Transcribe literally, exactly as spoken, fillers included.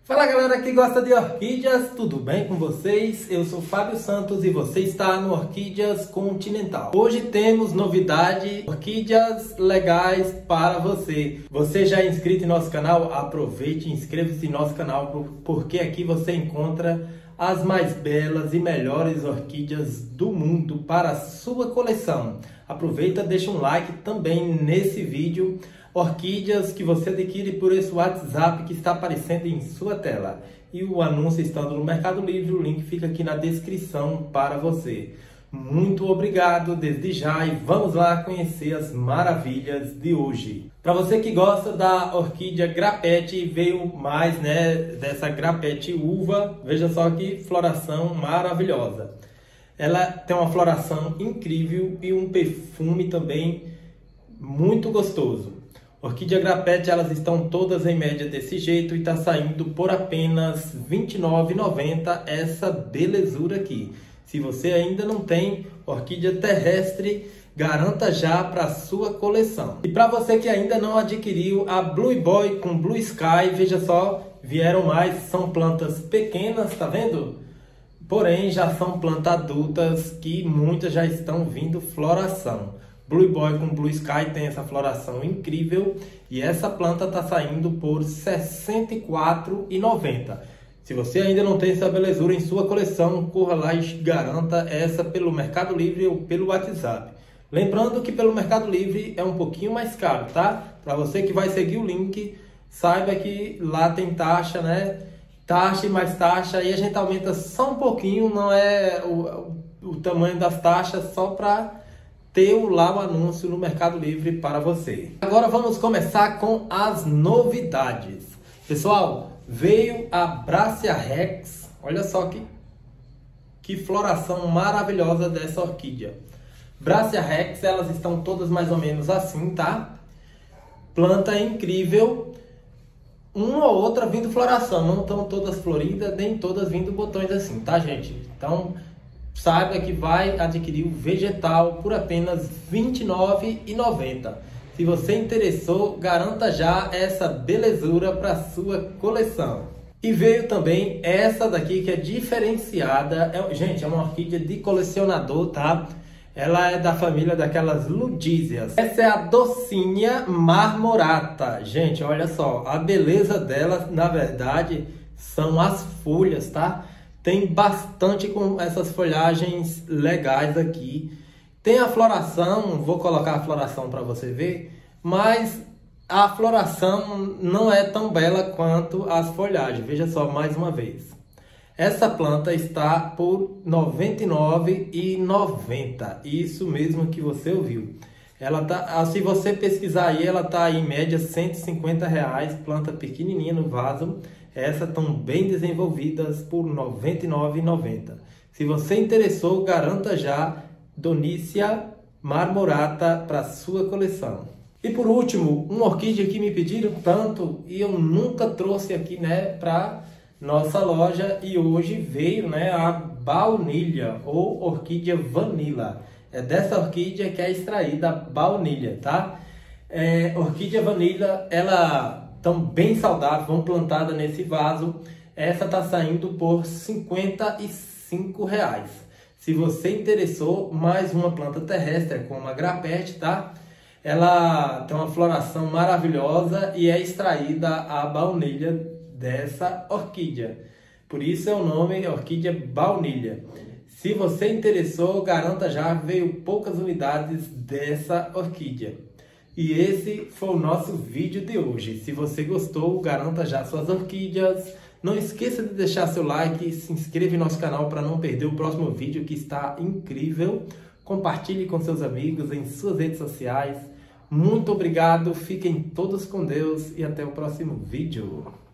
Fala galera que gosta de orquídeas, tudo bem com vocês? Eu sou Fábio Santos e você está no Orquídeas Continental. Hoje temos novidade, orquídeas legais para você. Você já é inscrito em nosso canal? Aproveite e inscreva-se em nosso canal, porque aqui você encontra as mais belas e melhores orquídeas do mundo para a sua coleção. Aproveita, deixa um like também nesse vídeo. Orquídeas que você adquire por esse WhatsApp que está aparecendo em sua tela. E o anúncio estando no Mercado Livre, o link fica aqui na descrição para você. Muito obrigado desde já e vamos lá conhecer as maravilhas de hoje. Para você que gosta da orquídea grapete, veio mais né, dessa grapete uva. Veja só que floração maravilhosa. Ela tem uma floração incrível e um perfume também muito gostoso. Orquídea grapete, elas estão todas em média desse jeito e está saindo por apenas vinte e nove reais e noventa centavos essa belezura aqui. Se você ainda não tem orquídea terrestre, garanta já para sua coleção. E para você que ainda não adquiriu a Blue Boy com Blue Sky, veja só, vieram mais, são plantas pequenas, tá vendo? Porém, já são plantas adultas que muitas já estão vindo floração. Blue Boy com Blue Sky tem essa floração incrível e essa planta está saindo por sessenta e quatro reais e noventa centavos. Se você ainda não tem essa belezura em sua coleção, corra lá e garanta essa pelo Mercado Livre ou pelo WhatsApp. Lembrando que pelo Mercado Livre é um pouquinho mais caro, tá? Para você que vai seguir o link, saiba que lá tem taxa, né? Taxa e mais taxa, e a gente aumenta só um pouquinho, não é o, o tamanho das taxas, só para ter lá o anúncio no Mercado Livre para você. Agora vamos começar com as novidades. Pessoal, veio a Brassia Rex. Olha só que, que floração maravilhosa dessa orquídea. Brassia Rex, elas estão todas mais ou menos assim, tá? Planta incrível. Uma ou outra vindo floração. Não estão todas floridas, nem todas vindo botões assim, tá, gente? Então, saiba que vai adquirir o vegetal por apenas vinte e nove reais e noventa centavos. Se você interessou, garanta já essa belezura para sua coleção. E veio também essa daqui que é diferenciada. É, gente, é uma orquídea de colecionador, tá? Ela é da família daquelas ludísias. Essa é a Docinha Marmorata. Gente, olha só, a beleza dela, na verdade, são as folhas, tá? Tem bastante com essas folhagens legais aqui. Tem a floração, vou colocar a floração para você ver, mas a floração não é tão bela quanto as folhagens. Veja só mais uma vez. Essa planta está por noventa e nove reais e noventa centavos. Isso mesmo que você ouviu. Ela tá, se você pesquisar aí, ela está em média cento e cinquenta reais, planta pequenininha no vaso. Essas estão bem desenvolvidas por noventa e nove reais e noventa centavos. Se você interessou, garanta já Donícia Marmorata para sua coleção. E por último, uma orquídea que me pediram tanto e eu nunca trouxe aqui, né, para nossa loja, e hoje veio, né, a baunilha ou orquídea vanilla. É dessa orquídea que é extraída a baunilha, tá? É, orquídea vanilla, ela tão bem saudável, vão plantada nesse vaso. Essa tá saindo por cinquenta e cinco reais. Se você interessou, mais uma planta terrestre como a grapete, tá? Ela tem uma floração maravilhosa e é extraída a baunilha dessa orquídea. Por isso é o nome orquídea baunilha. Se você interessou, garanta já, veio poucas unidades dessa orquídea. E esse foi o nosso vídeo de hoje. Se você gostou, garanta já suas orquídeas. Não esqueça de deixar seu like, se inscreva em nosso canal para não perder o próximo vídeo que está incrível. Compartilhe com seus amigos em suas redes sociais. Muito obrigado, fiquem todos com Deus e até o próximo vídeo.